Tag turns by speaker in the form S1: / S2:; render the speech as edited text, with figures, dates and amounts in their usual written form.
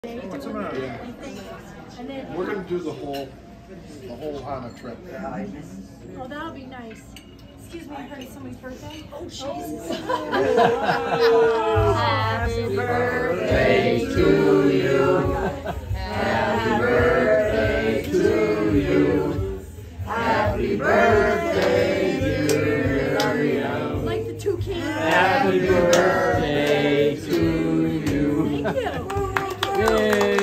S1: We're gonna do the whole Hana trip.
S2: Oh, that'll be nice. Excuse me, I heard it's somebody's birthday. Oh, Jesus.
S3: Happy birthday to you. Happy birthday to you. Happy birthday, dear Miriam.
S2: Like the toucan.
S3: Happy birthday to you.
S2: Thank you.
S3: Yay.